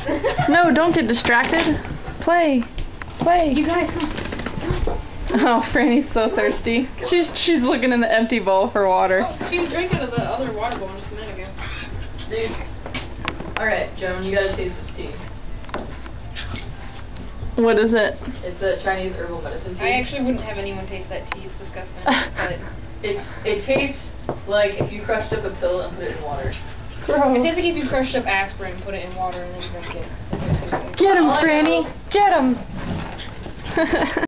No, don't get distracted. Play. Play. You guys, come. Oh, Franny's so thirsty. She's looking in the empty bowl for water. Oh, she was drinking out of the other water bowl just a minute ago. Dude. Alright, Joan, you gotta taste this tea. What is it? It's a Chinese herbal medicine tea. I actually wouldn't have anyone taste that tea. It's disgusting. But it tastes like if you crushed up a pill and put it in water. Gross. It tastes like if you crushed up aspirin, put it in water, and then drink it. Get him, Franny! Get him!